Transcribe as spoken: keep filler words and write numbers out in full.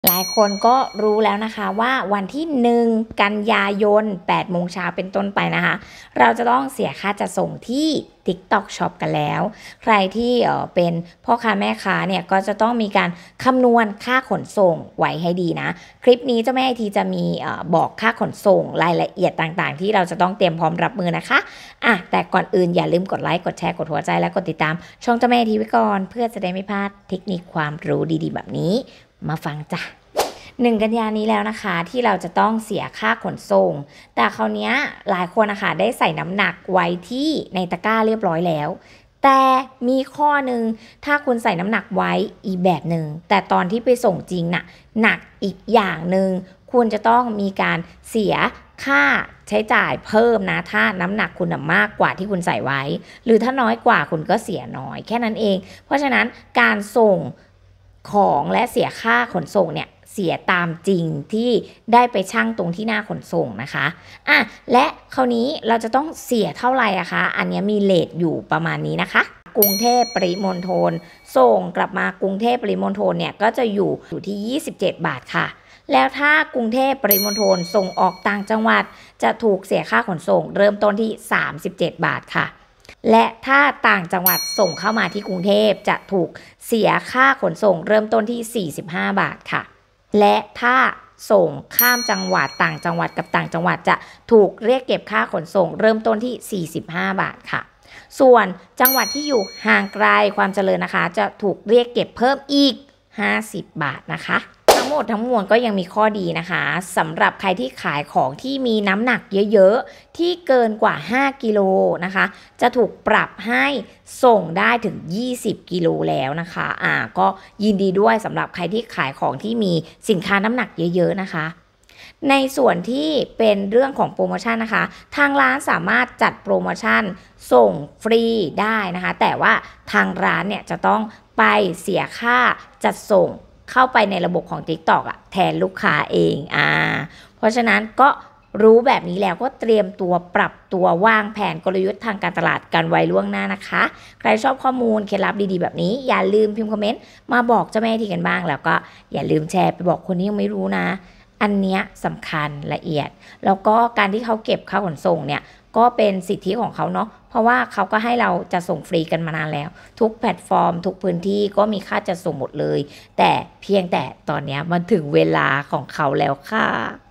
หลายคนก็รู้แล้วนะคะว่าวันที่หนึ่งกันยายนแปดโมงเช้าเป็นต้นไปนะคะเราจะต้องเสียค่าจัดส่งที่ TikTok Shop กันแล้วใครที่เอ่อเป็นพ่อค้าแม่ค้าเนี่ยก็จะต้องมีการคำนวณค่าขนส่งไว้ให้ดีนะคลิปนี้เจ้าแม่ไอทีจะมีเอ่อบอกค่าขนส่งรายละเอียดต่างๆที่เราจะต้องเตรียมพร้อมรับมือนะคะอ่ะแต่ก่อนอื่นอย่าลืมกดไลค์กดแชร์กดหัวใจและกดติดตามช่องเจ้าแม่ไอทีไว้ก่อนเพื่อจะได้ไม่พลาดเทคนิคความรู้ดีๆแบบนี้มาฟังจ้ะหนึ่งกันยานี้แล้วนะคะที่เราจะต้องเสียค่าขนส่งแต่คราวนี้หลายคนนะคะได้ใส่น้ำหนักไว้ที่ในตะกร้าเรียบร้อยแล้วแต่มีข้อหนึ่งถ้าคุณใส่น้ำหนักไว้อีกแบบหนึ่งแต่ตอนที่ไปส่งจริงน่ะหนักอีกอย่างหนึ่งคุณจะต้องมีการเสียค่าใช้จ่ายเพิ่มนะถ้าน้ำหนักคุณมากกว่าที่คุณใส่ไว้หรือถ้าน้อยกว่าคุณก็เสียน้อยแค่นั้นเองเพราะฉะนั้นการส่งของและเสียค่าขนส่งเนี่ยเสียตามจริงที่ได้ไปชั่งตรงที่หน้าขนส่งนะคะอ่ะและคราวนี้เราจะต้องเสียเท่าไหร่อะคะอันนี้มีเรทอยู่ประมาณนี้นะคะกรุงเทพปริมณฑลส่งกลับมากรุงเทพปริมณฑลเนี่ยก็จะอยู่อยู่ที่ยี่สิบเจ็ดบาทค่ะแล้วถ้ากรุงเทพปริมณฑลส่งออกต่างจังหวัดจะถูกเสียค่าขนส่งเริ่มต้นที่สามสิบเจ็ดบาทค่ะและถ้าต่างจังหวัดส่งเข้ามาที่กรุงเทพจะถูกเสียค่าขนส่งเริ่มต้นที่สี่สิบห้าบาทค่ะและถ้าส่งข้ามจังหวัดต่างจังหวัดกับต่างจังหวัดจะถูกเรียกเก็บค่าขนส่งเริ่มต้นที่สี่สิบห้าบาทค่ะส่วนจังหวัดที่อยู่ห่างไกลความเจริญนะคะจะถูกเรียกเก็บเพิ่มอีกห้าสิบบาทนะคะทั้งหมดทั้งมวลก็ยังมีข้อดีนะคะสำหรับใครที่ขายของที่มีน้ำหนักเยอะๆที่เกินกว่าห้ากิโลนะคะจะถูกปรับให้ส่งได้ถึงยี่สิบกิโลแล้วนะคะอ่าก็ยินดีด้วยสำหรับใครที่ขายของที่มีสินค้าน้ำหนักเยอะๆนะคะในส่วนที่เป็นเรื่องของโปรโมชั่นนะคะทางร้านสามารถจัดโปรโมชั่นส่งฟรีได้นะคะแต่ว่าทางร้านเนี่ยจะต้องไปเสียค่าจัดส่งเข้าไปในระบบของ TikTok อะแทนลูกค้าเองอ่าเพราะฉะนั้นก็รู้แบบนี้แล้วก็เตรียมตัวปรับตัววางแผนกลยุทธ์ทางการตลาดกันไว้ล่วงหน้านะคะใครชอบข้อมูลเคล็ดลับดีๆแบบนี้อย่าลืมพิมพ์คอมเมนต์มาบอกเจ้าแม่ทีกันบ้างแล้วก็อย่าลืมแชร์ไปบอกคนที่ยังไม่รู้นะอันเนี้ยสำคัญละเอียดแล้วก็การที่เขาเก็บค่าขนส่งเนี่ยก็เป็นสิทธิของเขาเนาะเพราะว่าเขาก็ให้เราจะส่งฟรีกันมานานแล้วทุกแพลตฟอร์มทุกพื้นที่ก็มีค่าจัดส่งหมดเลยแต่เพียงแต่ตอนนี้มันถึงเวลาของเขาแล้วค่ะ